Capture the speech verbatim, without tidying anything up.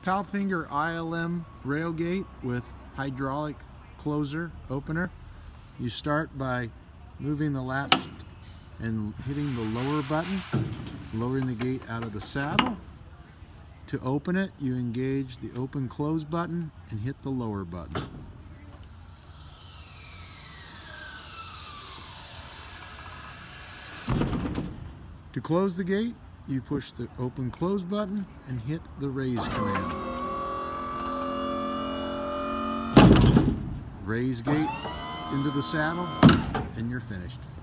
Powfinger I L M rail gate with hydraulic closer opener. You start by moving the latch and hitting the lower button, lowering the gate out of the saddle. To open it, you engage the open close button and hit the lower button. To close the gate, you push the open close button and hit the raise command. Raise gate into the saddle and you're finished.